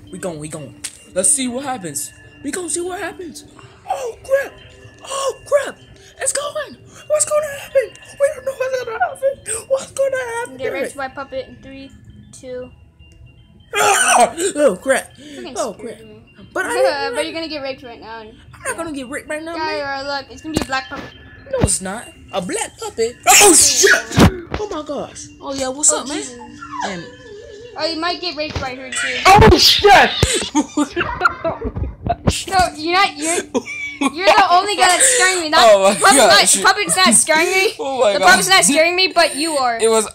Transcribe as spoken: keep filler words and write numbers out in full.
We going, we going. Let's see what happens. We gonna see what happens. Oh crap! Oh crap! It's going. What's gonna happen? We don't know what's gonna happen. What's gonna happen? Get ready to my puppet in three, two. Ah! Oh crap! Oh crap! But I but you're gonna get raped right now. I'm not yeah. gonna get raped right now, yeah, man. Look, it's gonna be a black puppet. No, it's not. A black puppet. Oh shit! Oh my gosh! Oh yeah, what's oh, up, Jesus. man? And oh, you might get raped right here too. Oh shit! No, you're not. You're. You're the only guy that's scaring me. Not, oh my puppet's, gosh. not, puppet's not scaring me. Oh my the gosh. puppet's not scaring me, but you are. It was